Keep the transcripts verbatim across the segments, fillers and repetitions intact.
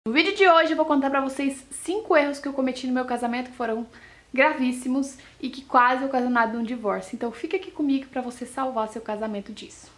No vídeo de hoje eu vou contar pra vocês cinco erros que eu cometi no meu casamento que foram gravíssimos e que quase ocasionaram um divórcio. Então fica aqui comigo pra você salvar seu casamento disso.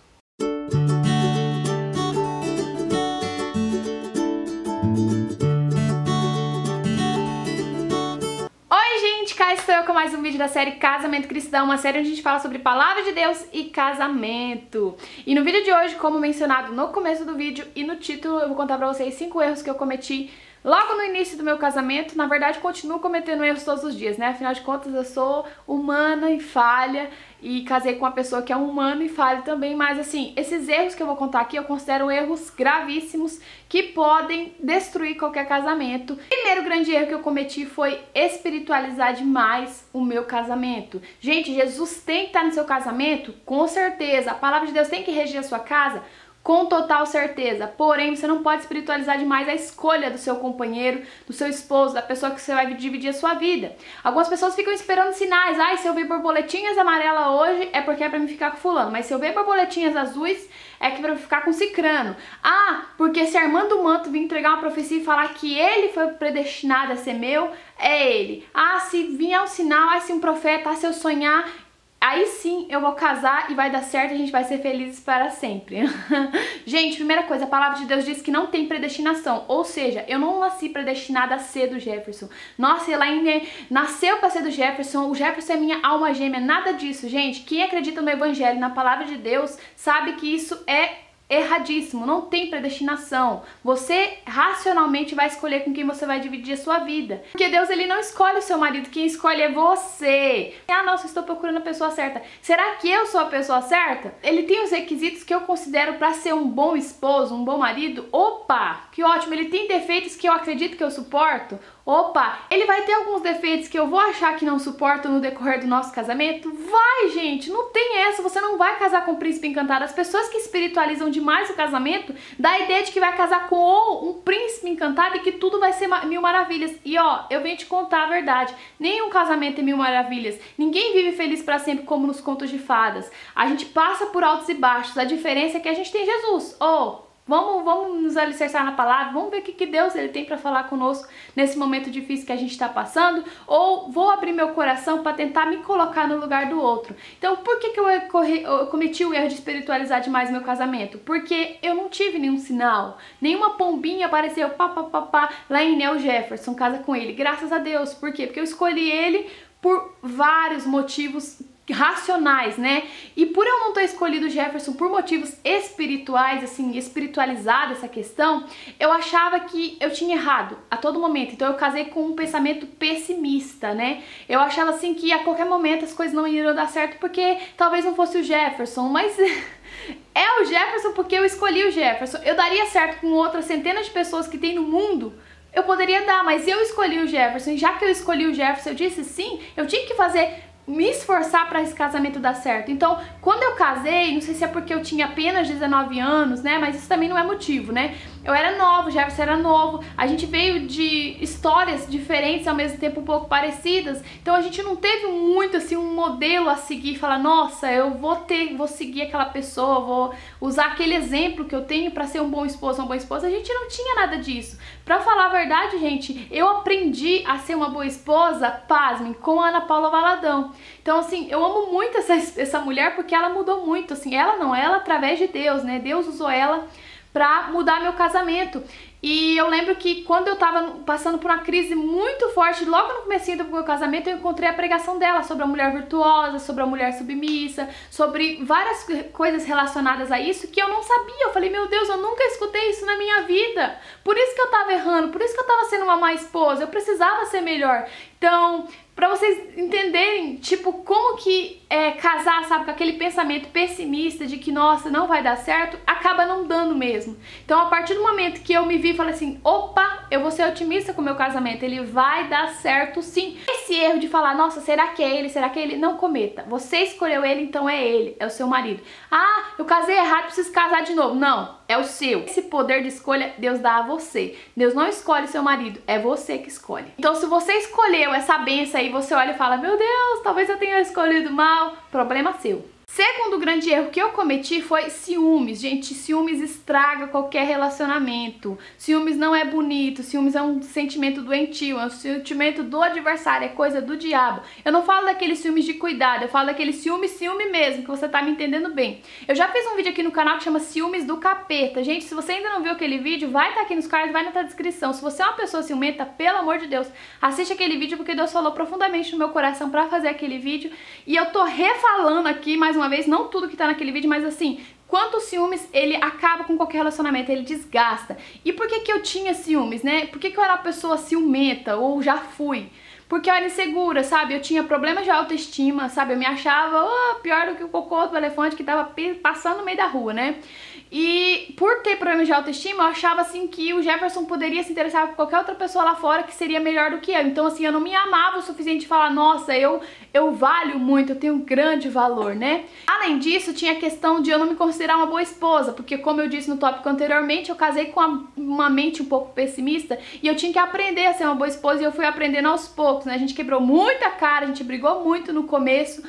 Oi gente, cá estou eu com mais um vídeo da série Casamento Cristão, uma série onde a gente fala sobre Palavra de Deus e casamento. E no vídeo de hoje, como mencionado no começo do vídeo e no título, eu vou contar pra vocês cinco erros que eu cometi logo no início do meu casamento. Na verdade, continuo cometendo erros todos os dias, né? Afinal de contas, eu sou humana e falha e casei com uma pessoa que é humana e falha também, mas assim, esses erros que eu vou contar aqui eu considero erros gravíssimos que podem destruir qualquer casamento. O primeiro grande erro que eu cometi foi espiritualizar demais o meu casamento. Gente, Jesus tem que estar no seu casamento? Com certeza. A palavra de Deus tem que reger a sua casa? Com total certeza, porém você não pode espiritualizar demais a escolha do seu companheiro, do seu esposo, da pessoa que você vai dividir a sua vida. Algumas pessoas ficam esperando sinais. Ai, se eu ver borboletinhas amarelas hoje é porque é pra me ficar com fulano, mas se eu ver borboletinhas azuis é que é pra me ficar com cicrano. Ah, porque se Armando Manto vir entregar uma profecia e falar que ele foi predestinado a ser meu, é ele. Ah, se vier um sinal, ah, se um profeta, ah, se eu sonhar, aí sim eu vou casar e vai dar certo e a gente vai ser felizes para sempre. Gente, primeira coisa, a palavra de Deus diz que não tem predestinação. Ou seja, eu não nasci predestinada a ser do Jefferson. Nossa, ela ainda nasceu para ser do Jefferson, o Jefferson é minha alma gêmea. Nada disso, gente. Quem acredita no evangelho, na palavra de Deus, sabe que isso é erradíssimo, não tem predestinação. Você racionalmente vai escolher com quem você vai dividir a sua vida. Porque Deus, ele não escolhe o seu marido, quem escolhe é você. Ah, nossa, eu estou procurando a pessoa certa. Será que eu sou a pessoa certa? Ele tem os requisitos que eu considero para ser um bom esposo, um bom marido? Opa, que ótimo. Ele tem defeitos que eu acredito que eu suporto? Opa, ele vai ter alguns defeitos que eu vou achar que não suporto no decorrer do nosso casamento? Vai, gente, não tem essa, você não vai casar com um príncipe encantado. As pessoas que espiritualizam demais o casamento dá a ideia de que vai casar com um príncipe encantado e que tudo vai ser mil maravilhas. E ó, eu venho te contar a verdade, nenhum casamento é mil maravilhas. Ninguém vive feliz pra sempre como nos contos de fadas. A gente passa por altos e baixos, a diferença é que a gente tem Jesus. Oh, Vamos, vamos nos alicerçar na palavra, vamos ver o que, que Deus ele tem para falar conosco nesse momento difícil que a gente está passando, ou vou abrir meu coração para tentar me colocar no lugar do outro. Então, por que, que eu, corri, eu cometi o erro de espiritualizar demais meu casamento? Porque eu não tive nenhum sinal, nenhuma pombinha apareceu, pá, pá, pá, pá, lá em Neo Jefferson, casa com ele. Graças a Deus. Por quê? Porque eu escolhi ele por vários motivos racionais, né? E por eu não ter escolhido o Jefferson por motivos espirituais, assim, espiritualizada essa questão, eu achava que eu tinha errado a todo momento. Então eu casei com um pensamento pessimista, né? Eu achava assim que a qualquer momento as coisas não iriam dar certo porque talvez não fosse o Jefferson, mas é o Jefferson porque eu escolhi o Jefferson. Eu daria certo com outras centenas de pessoas que tem no mundo. Eu poderia dar, mas eu escolhi o Jefferson. E já que eu escolhi o Jefferson, eu disse sim, eu tinha que fazer me esforçar para esse casamento dar certo. Então, quando eu casei, não sei se é porque eu tinha apenas dezenove anos, né, mas isso também não é motivo, né? Eu era nova, o Jefferson era novo, a gente veio de histórias diferentes, ao mesmo tempo um pouco parecidas, então a gente não teve muito, assim, um modelo a seguir, falar, nossa, eu vou ter, vou seguir aquela pessoa, vou usar aquele exemplo que eu tenho para ser um bom esposo, uma boa esposa. A gente não tinha nada disso. Pra falar a verdade, gente, eu aprendi a ser uma boa esposa, pasmem, com a Ana Paula Valadão. Então, assim, eu amo muito essa, essa mulher porque ela mudou muito, assim, ela não, ela através de Deus, né, Deus usou ela pra mudar meu casamento. E eu lembro que quando eu tava passando por uma crise muito forte, logo no comecinho do meu casamento, eu encontrei a pregação dela sobre a mulher virtuosa, sobre a mulher submissa, sobre várias coisas relacionadas a isso que eu não sabia. Eu falei, meu Deus, eu nunca escutei isso na minha vida. Por isso que eu tava errando, por isso que eu tava sendo uma má esposa, eu precisava ser melhor. Então, pra vocês entenderem, tipo, como que é, casar, sabe, com aquele pensamento pessimista de que, nossa, não vai dar certo, acaba não dando mesmo. Então, a partir do momento que eu me vi e falei assim, opa, eu vou ser otimista com o meu casamento, ele vai dar certo sim. Esse erro de falar, nossa, será que é ele, será que é ele? Não cometa. Você escolheu ele, então é ele, é o seu marido. Ah, eu casei errado, preciso casar de novo. Não, é o seu. Esse poder de escolha, Deus dá a você. Deus não escolhe seu marido, é você que escolhe. Então, se você escolheu essa bênção aí, você olha e fala, meu Deus, talvez eu tenha escolhido mal, problema seu. Segundo grande erro que eu cometi foi ciúmes. Gente, ciúmes estraga qualquer relacionamento. Ciúmes não é bonito, ciúmes é um sentimento doentio, é um sentimento do adversário, é coisa do diabo. Eu não falo daqueles ciúmes de cuidado, eu falo daquele ciúme, ciúme mesmo, que você tá me entendendo bem. Eu já fiz um vídeo aqui no canal que chama Ciúmes do Capeta. Gente, se você ainda não viu aquele vídeo, vai estar aqui nos cards, vai na descrição. Se você é uma pessoa ciumenta, pelo amor de Deus, assiste aquele vídeo porque Deus falou profundamente no meu coração pra fazer aquele vídeo. E eu tô refalando aqui mais uma vez, não tudo que tá naquele vídeo, mas assim, quanto ciúmes, ele acaba com qualquer relacionamento, ele desgasta. E por que que eu tinha ciúmes, né? Por que que eu era uma pessoa ciumenta, ou já fui? Porque eu era insegura, sabe? Eu tinha problemas de autoestima, sabe? Eu me achava oh, pior do que o cocô do elefante que tava passando no meio da rua, né? E por ter problemas de autoestima, eu achava assim que o Jefferson poderia se interessar por qualquer outra pessoa lá fora que seria melhor do que eu. Então assim, eu não me amava o suficiente de falar, nossa, eu, eu valho muito, eu tenho um grande valor, né? Além disso, tinha a questão de eu não me considerar uma boa esposa, porque como eu disse no tópico anteriormente, eu casei com uma, uma mente um pouco pessimista e eu tinha que aprender a ser uma boa esposa e eu fui aprendendo aos poucos, né? A gente quebrou muita cara, a gente brigou muito no começo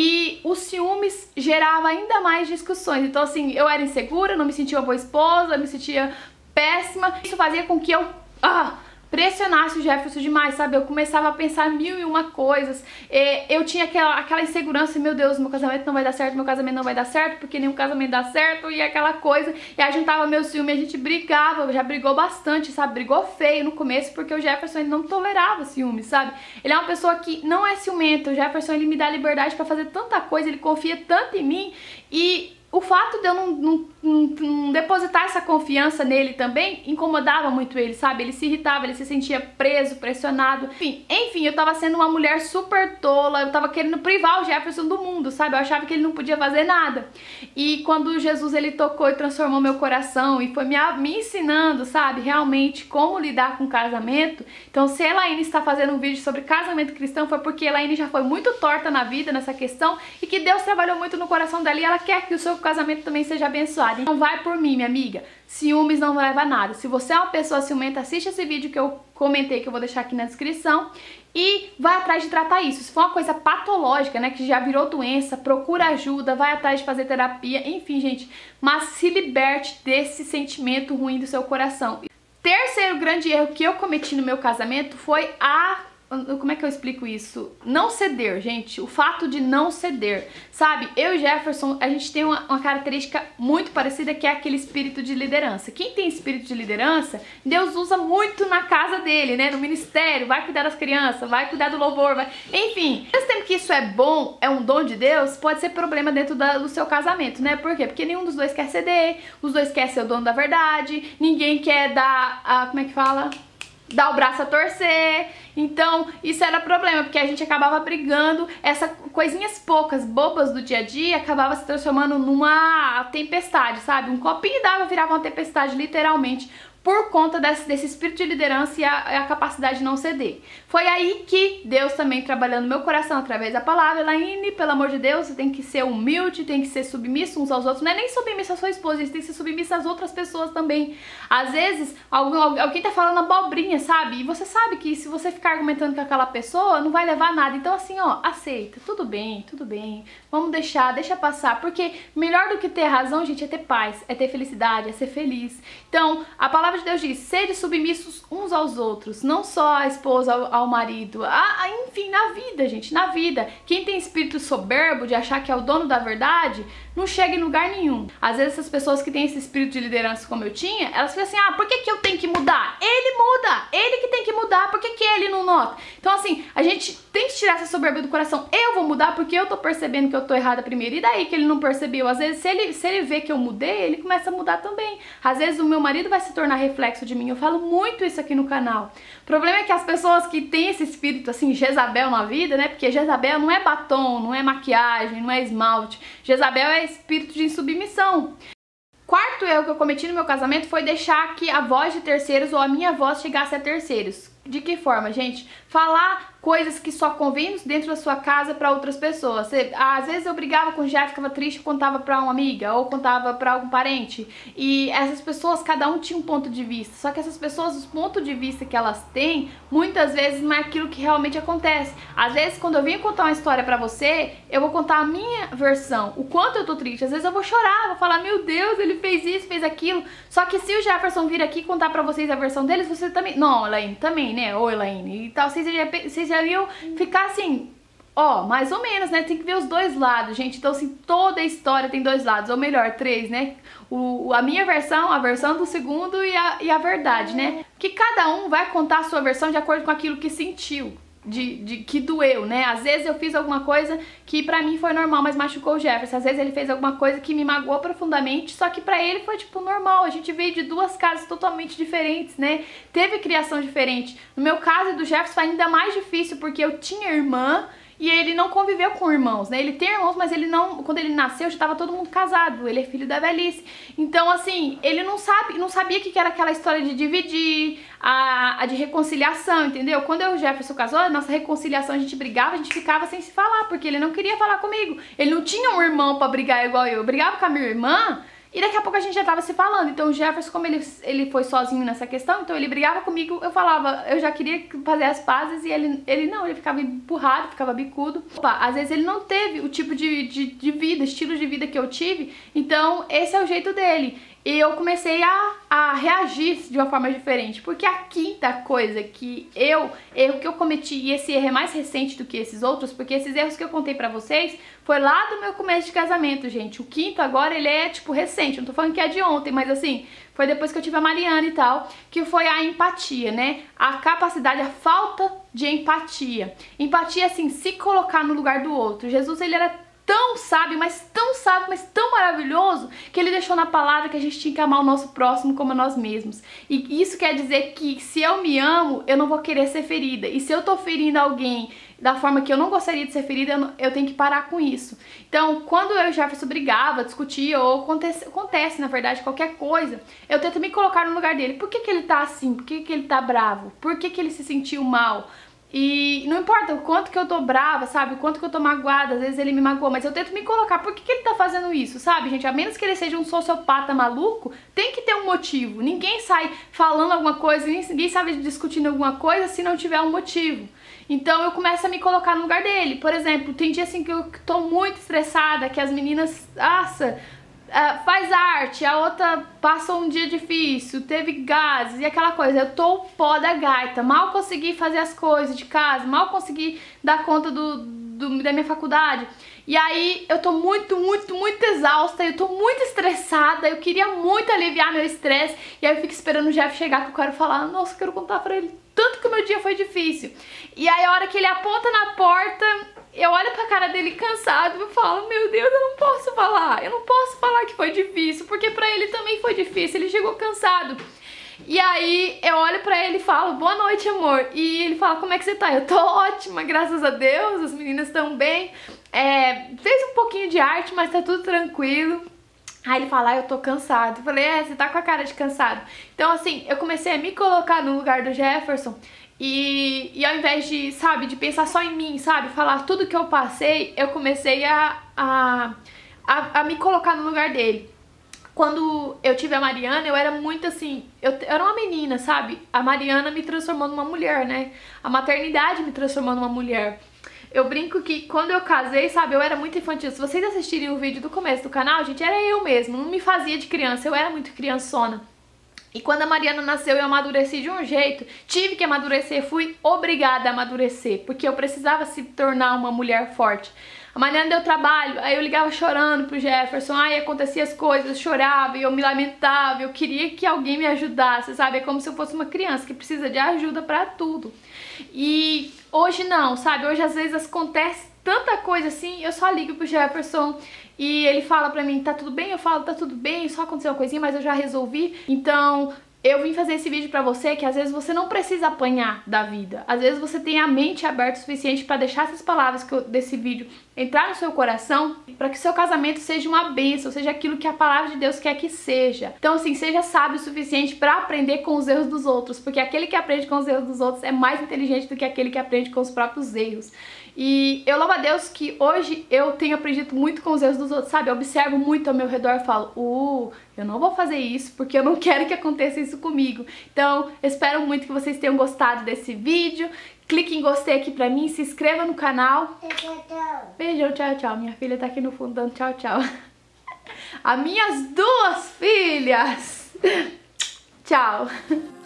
e os ciúmes gerava ainda mais discussões. Então assim, eu era insegura, não me sentia uma boa esposa, me sentia péssima. Isso fazia com que eu ah, pressionasse o Jefferson demais, sabe? Eu começava a pensar mil e uma coisas. Eu tinha aquela, aquela insegurança, meu Deus, meu casamento não vai dar certo, meu casamento não vai dar certo, porque nenhum casamento dá certo, e aquela coisa. E aí juntava meu ciúme, a gente brigava, já brigou bastante, sabe? Brigou feio no começo, porque o Jefferson ele não tolerava ciúme, sabe? Ele é uma pessoa que não é ciumento, o Jefferson ele me dá liberdade pra fazer tanta coisa, ele confia tanto em mim, e o fato de eu não, não, não, não depositar essa confiança nele também incomodava muito ele, sabe? Ele se irritava, ele se sentia preso, pressionado. Enfim, enfim, eu tava sendo uma mulher super tola, eu tava querendo privar o Jefferson do mundo, sabe? Eu achava que ele não podia fazer nada. E quando Jesus ele tocou e transformou meu coração e foi me, me ensinando, sabe? Realmente como lidar com casamento. Então, se a Elaine está fazendo um vídeo sobre casamento cristão, foi porque a Elaine já foi muito torta na vida nessa questão e que Deus trabalhou muito no coração dela e ela quer que o seu casamento também seja abençoado. Então vai por mim, minha amiga. Ciúmes não leva a nada. Se você é uma pessoa ciumenta, assiste esse vídeo que eu comentei, que eu vou deixar aqui na descrição, e vai atrás de tratar isso. Se for uma coisa patológica, né, que já virou doença, procura ajuda, vai atrás de fazer terapia, enfim, gente, mas se liberte desse sentimento ruim do seu coração. Terceiro grande erro que eu cometi no meu casamento foi a como é que eu explico isso? Não ceder, gente. O fato de não ceder, sabe? Eu e Jefferson, a gente tem uma, uma característica muito parecida, que é aquele espírito de liderança. Quem tem espírito de liderança, Deus usa muito na casa dele, né? No ministério, vai cuidar das crianças, vai cuidar do louvor, vai... Enfim, ao mesmo tempo que isso é bom, é um dom de Deus, pode ser problema dentro da, do seu casamento, né? Por quê? Porque nenhum dos dois quer ceder, os dois querem ser o dono da verdade, ninguém quer dar a... como é que fala? Dar o braço a torcer. Então isso era problema, porque a gente acabava brigando, essas coisinhas poucas, bobas do dia a dia, acabava se transformando numa tempestade, sabe? Um copinho d'água virava uma tempestade, literalmente, por conta desse, desse espírito de liderança e a, a capacidade de não ceder. Foi aí que Deus também trabalhando no meu coração através da palavra. Elaine, pelo amor de Deus, você tem que ser humilde, tem que ser submisso uns aos outros. Não é nem submisso à sua esposa, você tem que ser submisso às outras pessoas também. Às vezes, algum, alguém tá falando abobrinha, sabe? E você sabe que se você ficar argumentando com aquela pessoa, não vai levar a nada. Então assim, ó, aceita, tudo bem, tudo bem, vamos deixar, deixa passar. Porque melhor do que ter razão, gente, é ter paz, é ter felicidade, é ser feliz. Então, a palavra de Deus diz, sede submissos uns aos outros, não só a esposa ao, ao marido, a, a, enfim, na vida, gente, na vida. Quem tem espírito soberbo de achar que é o dono da verdade, não chega em lugar nenhum. Às vezes essas pessoas que têm esse espírito de liderança como eu tinha, elas ficam assim, ah, por que que eu tenho que mudar? Ele muda, ele que tem que mudar, por que que ele não nota? Então assim, a gente tem que tirar essa soberba do coração. Eu vou mudar porque eu tô percebendo que eu tô errada primeiro, e daí que ele não percebeu? Às vezes, se ele, se ele vê que eu mudei, ele começa a mudar também. Às vezes o meu marido vai se tornar reflexo de mim, eu falo muito isso aqui no canal. O problema é que as pessoas que têm esse espírito assim, Jezabel na vida, né, porque Jezabel não é batom, não é maquiagem, não é esmalte, Jezabel é espírito de insubmissão. Quarto erro que eu cometi no meu casamento foi deixar que a voz de terceiros ou a minha voz chegasse a terceiros. De que forma, gente? Falar coisas que só convêm dentro da sua casa para outras pessoas. Você, às vezes eu brigava com o Jeff, ficava triste, contava para uma amiga ou contava para algum parente. E essas pessoas, cada um tinha um ponto de vista. Só que essas pessoas, os pontos de vista que elas têm, muitas vezes não é aquilo que realmente acontece. Às vezes, quando eu venho contar uma história para você, eu vou contar a minha versão, o quanto eu tô triste. Às vezes eu vou chorar, vou falar, meu Deus, ele fez isso, fez aquilo. Só que se o Jefferson vir aqui contar para vocês a versão deles, você também... Não, Elaine, também, né? Ô, Elaine, e tal, vocês já, vocês já iam ficar assim, ó, mais ou menos, né? Tem que ver os dois lados, gente. Então, assim, toda a história tem dois lados, ou melhor, três, né? O, a minha versão, a versão do segundo e a, e a verdade, né? Que cada um vai contar a sua versão de acordo com aquilo que sentiu. De, de, que doeu, né? Às vezes eu fiz alguma coisa que pra mim foi normal, mas machucou o Jefferson. Às vezes ele fez alguma coisa que me magoou profundamente, só que pra ele foi, tipo, normal. A gente veio de duas casas totalmente diferentes, né? Teve criação diferente. No meu caso e do Jefferson foi ainda mais difícil, porque eu tinha irmã e ele não conviveu com irmãos, né? Ele tem irmãos, mas ele não... Quando ele nasceu, já tava todo mundo casado. Ele é filho da velhice. Então, assim, ele não sabe, não sabia o que era aquela história de dividir, a, a de reconciliação, entendeu? Quando eu e o Jefferson casou, a nossa reconciliação, a gente brigava, a gente ficava sem se falar, porque ele não queria falar comigo. Ele não tinha um irmão pra brigar igual eu. Eu brigava com a minha irmã... E daqui a pouco a gente já tava se falando. Então o Jefferson, como ele, ele foi sozinho nessa questão, então ele brigava comigo, eu falava, eu já queria fazer as pazes e ele, ele não, ele ficava empurrado, ficava bicudo. Opa, às vezes ele não teve o tipo de, de, de vida, estilo de vida que eu tive, então esse é o jeito dele. E eu comecei a, a reagir de uma forma diferente, porque a quinta coisa que eu, erro que eu cometi, e esse erro é mais recente do que esses outros, porque esses erros que eu contei pra vocês, foi lá do meu começo de casamento, gente. O quinto agora, ele é, tipo, recente, eu não tô falando que é de ontem, mas assim, foi depois que eu tive a Mariana e tal, que foi a empatia, né? A capacidade, a falta de empatia. Empatia, assim, se colocar no lugar do outro. Jesus, ele era tão sábio, mas tão sábio, mas tão maravilhoso, que ele deixou na palavra que a gente tinha que amar o nosso próximo como a nós mesmos. E isso quer dizer que se eu me amo, eu não vou querer ser ferida. E se eu tô ferindo alguém da forma que eu não gostaria de ser ferida, eu, não, eu tenho que parar com isso. Então, quando eu e o Jefferson brigava, discutia, ou acontece, acontece, na verdade, qualquer coisa, eu tento me colocar no lugar dele. Por que que ele tá assim? Por que que ele tá bravo? Por que que ele se sentiu mal? E não importa o quanto que eu tô brava, sabe? O quanto que eu tô magoada, às vezes ele me magoou, mas eu tento me colocar, por que que ele tá fazendo isso, sabe, gente? A menos que ele seja um sociopata maluco, tem que ter um motivo. Ninguém sai falando alguma coisa, ninguém sabe discutindo alguma coisa se não tiver um motivo. Então eu começo a me colocar no lugar dele. Por exemplo, tem dia assim que eu tô muito estressada, que as meninas, nossa... Uh, faz arte, a outra passou um dia difícil, teve gases e aquela coisa, eu tô o pó da gaita, mal consegui fazer as coisas de casa, mal consegui dar conta do, do, da minha faculdade. E aí eu tô muito, muito, muito exausta, eu tô muito estressada, eu queria muito aliviar meu estresse. E aí eu fico esperando o Jeff chegar, que eu quero falar, nossa, eu quero contar pra ele tanto que o meu dia foi difícil. E aí a hora que ele aponta na porta, eu olho pra cara dele cansado e falo, meu Deus, eu não posso falar, eu não posso falar que foi difícil, porque pra ele também foi difícil, ele chegou cansado. E aí eu olho pra ele e falo, boa noite, amor. E ele fala, como é que você tá? Eu tô ótima, graças a Deus, as meninas estão bem. É, fez um pouquinho de arte, mas tá tudo tranquilo. Aí ele fala, ah, eu tô cansado. Eu falei, é, você tá com a cara de cansado. Então assim, eu comecei a me colocar no lugar do Jefferson. E, e ao invés de, sabe, de pensar só em mim, sabe, falar tudo que eu passei, eu comecei a, a, a, a me colocar no lugar dele. Quando eu tive a Mariana, eu era muito assim, eu, eu era uma menina, sabe? A Mariana me transformou numa mulher, né? A maternidade me transformou numa mulher. Eu brinco que quando eu casei, sabe, eu era muito infantil. Se vocês assistirem o vídeo do começo do canal, gente, era eu mesmo, não me fazia de criança, eu era muito criançona. E quando a Mariana nasceu, eu amadureci de um jeito, tive que amadurecer, fui obrigada a amadurecer, porque eu precisava se tornar uma mulher forte. A Mariana deu trabalho, aí eu ligava chorando pro Jefferson, aí acontecia as coisas, eu chorava, e eu me lamentava, eu queria que alguém me ajudasse, sabe? É como se eu fosse uma criança que precisa de ajuda pra tudo. E hoje não, sabe? Hoje às vezes acontece tanta coisa assim, eu só ligo pro Jefferson e ele fala pra mim, tá tudo bem? Eu falo, tá tudo bem, só aconteceu uma coisinha, mas eu já resolvi. Então, eu vim fazer esse vídeo pra você que às vezes você não precisa apanhar da vida. Às vezes você tem a mente aberta o suficiente pra deixar essas palavras que eu, desse vídeo entrar no seu coração, pra que o seu casamento seja uma bênção, seja aquilo que a palavra de Deus quer que seja. Então assim, seja sábio o suficiente pra aprender com os erros dos outros, porque aquele que aprende com os erros dos outros é mais inteligente do que aquele que aprende com os próprios erros. E eu louvo a Deus que hoje eu tenho aprendido muito com os erros dos outros, sabe? Eu observo muito ao meu redor e falo, uh, eu não vou fazer isso porque eu não quero que aconteça isso comigo. Então, espero muito que vocês tenham gostado desse vídeo. Clique em gostei aqui pra mim, se inscreva no canal. Tchau, tchau. Beijão, tchau, tchau. Minha filha tá aqui no fundo dando tchau, tchau. As minhas duas filhas. Tchau.